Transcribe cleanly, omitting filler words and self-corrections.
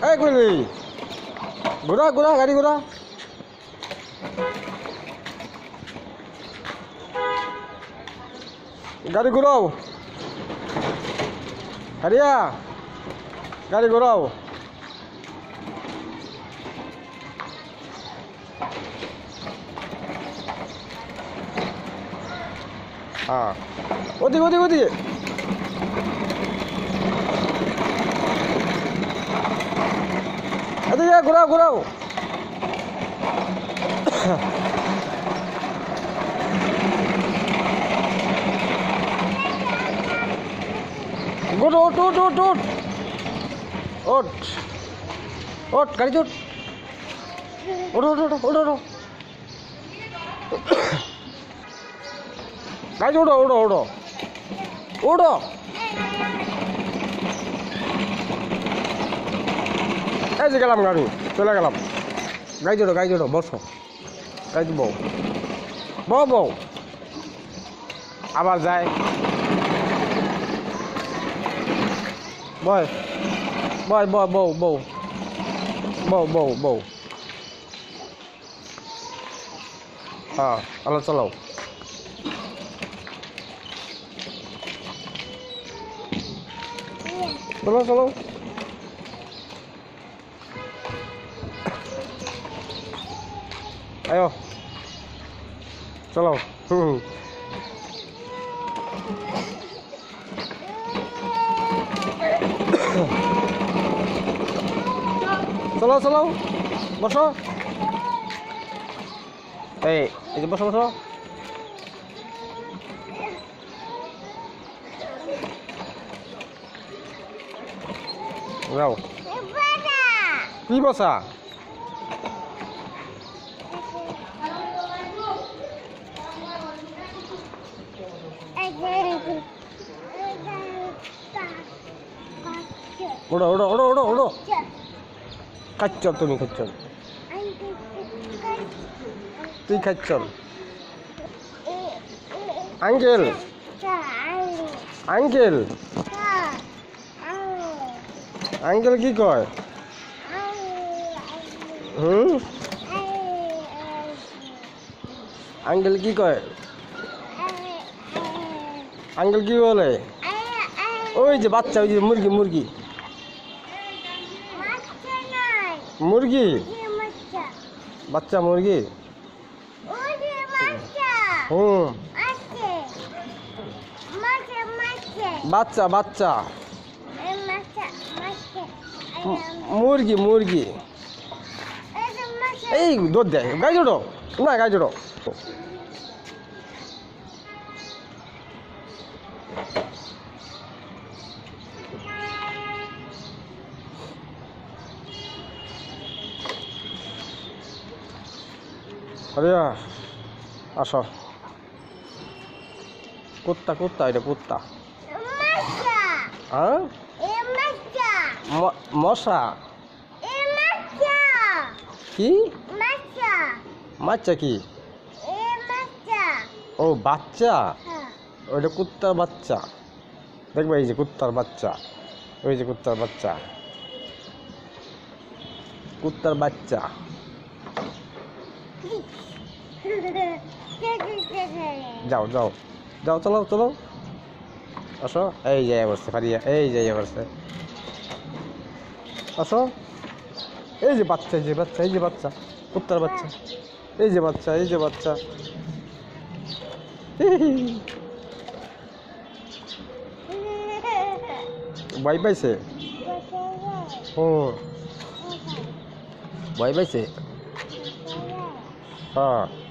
এই কইলি ঘোরা ঘোরা গাড়ি ঘোরা গাড়ি ঘোরাও হারিয়া গাড়ি ঘোরাও হ্যাঁ ওদিকে ওদিকে ওদিকে এদিকে ঘোরাও ঘোরাও গুড ওট ওট ওট ওট ওট ওট গাড়ি ওট ওটো ওটো ওটো ওটো গাড়ি ওটো ওটো ওটো ওটো এই যে গেলাম গাড়ি চলে গেলাম গাড়ি ওটো বসো গাড়ি বউ বউ বউ আবার যায় বয় বয় বয় বউ বউ বউ বউ বউ হ্যাঁ আলো চালাও চলো চলো ayo চলো চলো চলো বসো এই যে বসো বসো যাও কি বসা ওড়ো ওড়ো ওড়ো ওড়ো ওড়ো খাচ্ছ তুমি খাচ্ছ তুই খাচ্ছ আঙ্কেল আঙ্কেল আঙ্কেল কি কয় আঙ্কেল কি কয় আঙ্কেল কি বলে ওই যে বাচ্চা ওই যে মুরগি মুরগি মুরগি বাচ্চা মুরগি বাচ্চা বাচ্চা মুরগি মুরগি এই দুধ দেয় গাই জোড়ো না গাই জোড়ো আরে আসো কুত্তা কুত্তা এটা কুত্তা হ্যাঁ মশা কি বাচ্চা কি ও বাচ্চা ওইটা কুত্তার বাচ্চা দেখবে এই যে কুত্তার বাচ্চা ওই যে কুত্তার বাচ্চা কুত্তার বাচ্চা যাও যাও যাও চলো চলো আসো এই যাই বসছে ফারিয়া এই যাই বসছে আসো এই যে বাচ্চা এই যে বাচ্চা এই যে বাচ্চা কুত্তার বাচ্চা এই যে বাচ্চা এই যে বাচ্চা ভয় পাইছে ভয় পাইছে হ্যাঁ